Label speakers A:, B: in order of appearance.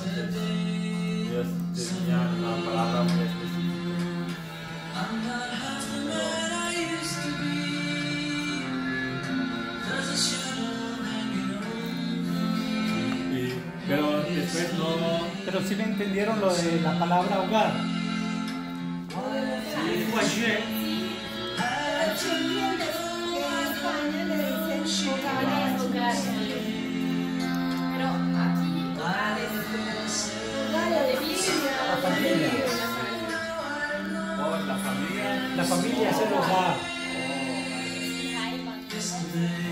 A: Ellos tenían una palabra muy específica. Pero después no...
B: Pero sí me entendieron lo de la palabra hogar.
A: Guayé.
C: Pero aquí, hogar es de vida,
B: La familia.
A: Oh, la familia.
B: La familia es el hogar.
C: Ay,